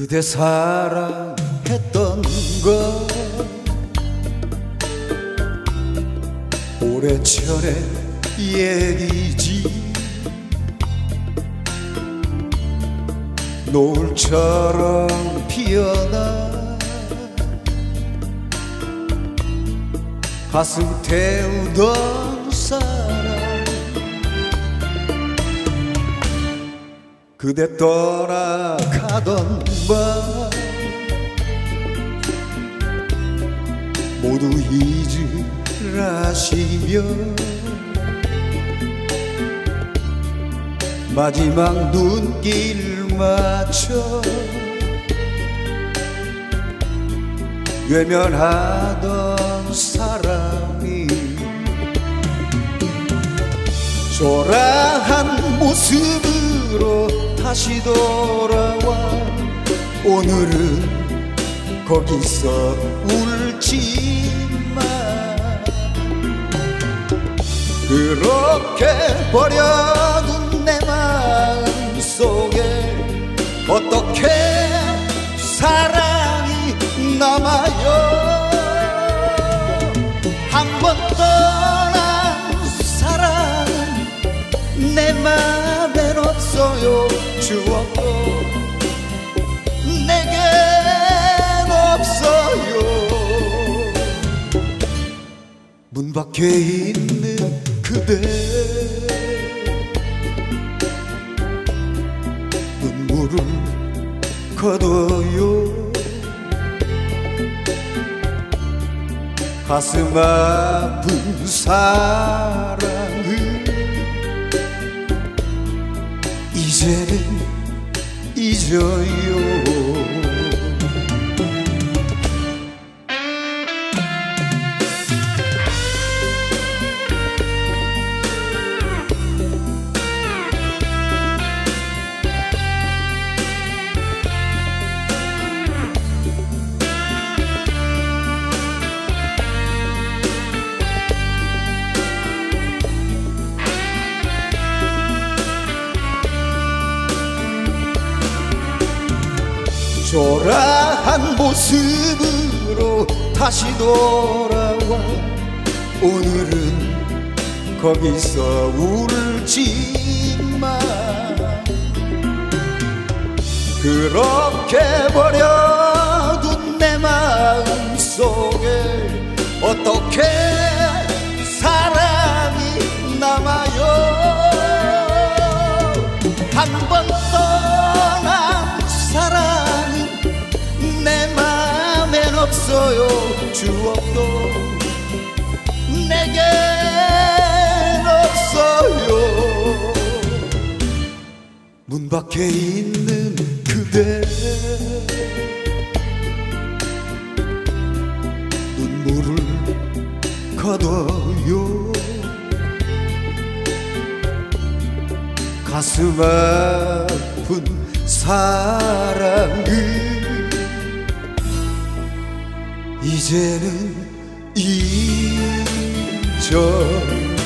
그대 사랑했던 건 오래전의 얘기지. 노을처럼 피어나 가슴 태우던 사랑, 그대 떠나가던 밤 모두 잊으라시며 마지막 눈길 맞춰 외면하던 사람이 초라한 모습으로 다시 돌아와 오늘은 거기서 울지마. 그렇게 버려둔 내 마음 속에 어떻게 사랑이 남아요. 한 번 떠난 사랑은 내 맘엔 없어요. 추억도 내겐 없어요. 문 밖에 있는 그대 눈물을 거둬요. 가슴 아픈 사랑을 이제는 잊어요. 초라한 모습으로 다시 돌아와 오늘은 거기서 울지마. 그렇게 버려둔 내 마음 속에 어떻게 사랑이 남아요. 한 번 떠난 사랑은 내 맘엔 없어요. 추억도 내겐 없어요. 문 밖에 있는 그대 눈물을 거둬요. 가슴 아픈 사랑을 이제는 잊어